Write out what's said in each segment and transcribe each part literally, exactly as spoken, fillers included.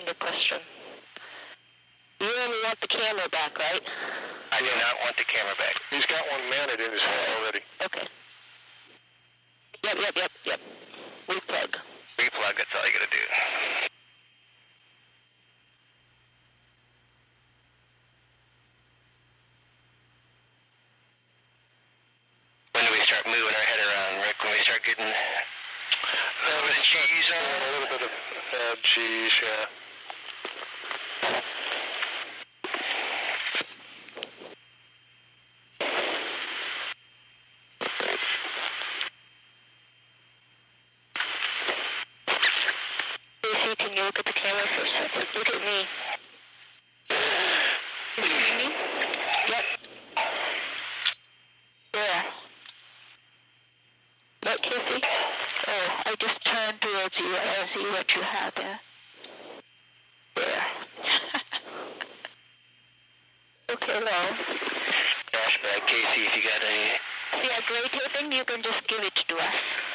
another question. You only want the camera back, right? I do not want the camera back. He's got one mounted in his head already. Okay. Yep, yep, yep, yep. Replug. Replug, that's all you gotta do. When do we start moving our head around, Rick? When we start getting a little bit of G's on? A little bit of uh, G's, yeah. Can you look at the camera for a second? Look at me. You see me? Yep. There. What, Kissy? Oh, I just turned towards you. I see what you have there. There. Okay, well. Flashback, Casey, if you got any. Yeah, gray taping, you can just give it to us.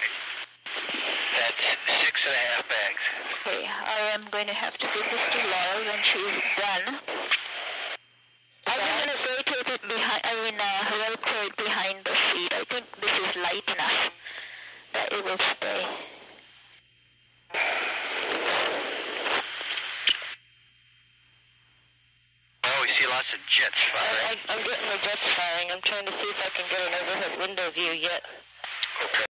That's six and a half bags. Okay, I am going to have to give this to Laura when she's done. I'm going to gray tape it behind, I mean, uh, roll cord behind the seat. I think this is light enough that it will stay. Oh, we see lots of jets firing. I, I, I'm getting the jets firing. I'm trying to see if I can get an overhead window view yet. Okay.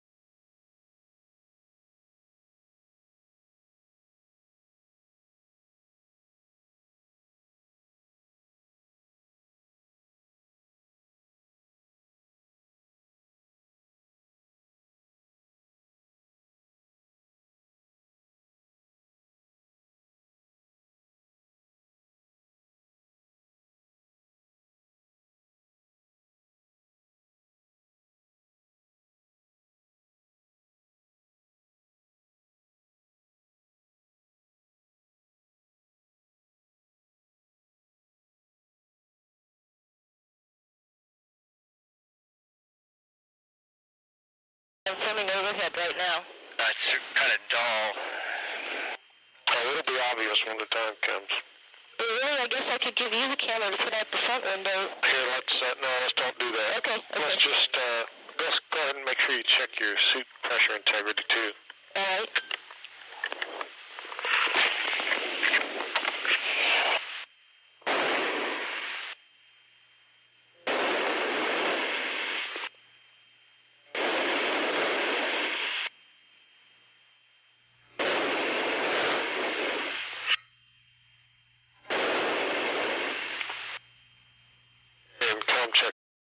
I'm filming overhead right now. Uh, it's kind of dull. Oh, it'll be obvious when the time comes. Well, really, I guess I could give you the camera to put out the front window. Here, let's, uh, no, let's don't do that. Okay, okay. Let's just, uh, let's go ahead and make sure you check your suit pressure integrity, too. All right. And com check.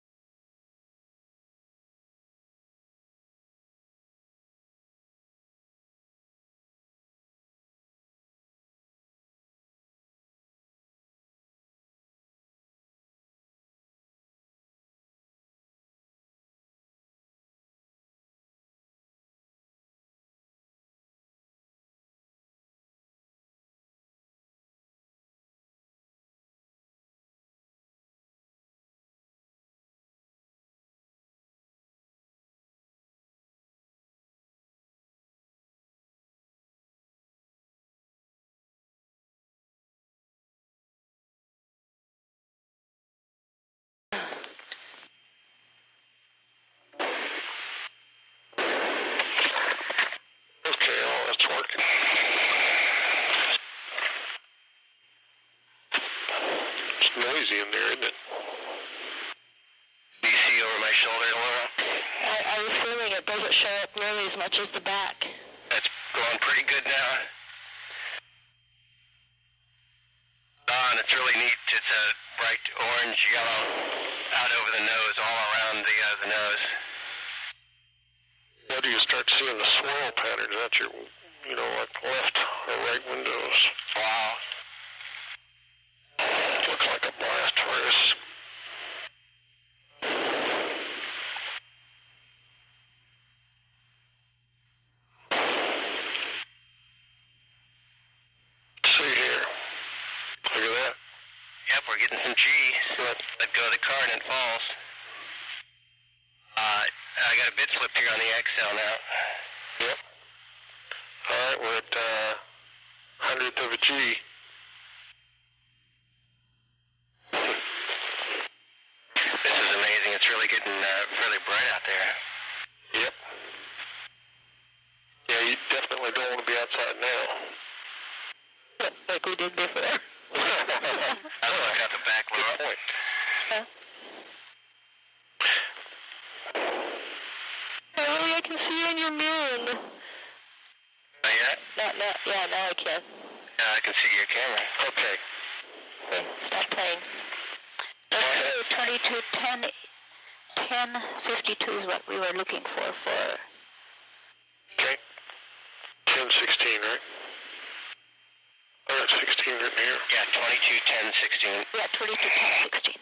Okay, all that's working. It's noisy in there, isn't it? Do you see over my shoulder, Laura? I, I was filming it. Doesn't show up nearly as much as the back. That's going pretty good now. Oh, and it's really neat. It's a bright orange yellow out over the nose, all around the uh, the nose. What do you start seeing the swirl patterns at your, you know, like left or right windows? Wow. Looks like a blast furnace. See here. Look at that. Yep, we're getting some G. Let, let go of the car and it falls. Uh, I got a bit slip here on the X L now. Yep. All right, we're at uh, hundredth of a G. point. Yeah. Hey, I can see you in your mirror. Not yet? Not, not, yeah, now I can. Yeah, I can see your camera. Okay. Okay, stop playing. Okay, twenty-two ten, ten fifty-two is what we were looking for for. Okay. ten sixteen, right? Oh, it's sixteen written here. Yeah, twenty-two ten sixteen. Yeah, twenty-two ten sixteen.